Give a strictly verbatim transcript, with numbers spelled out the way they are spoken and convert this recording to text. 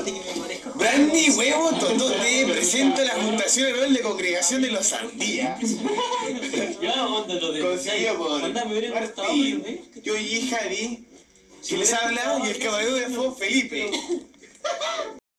aparte que me parezca. Brandy Huevo Totó te presenta la Juntación Anual de Congregación de los Sandías. Ya, onda, lo de. Conseguido por Onda, me hubiera gustado. Martín, yo y Javi, que les habla, y el caballero de Fo Felipe.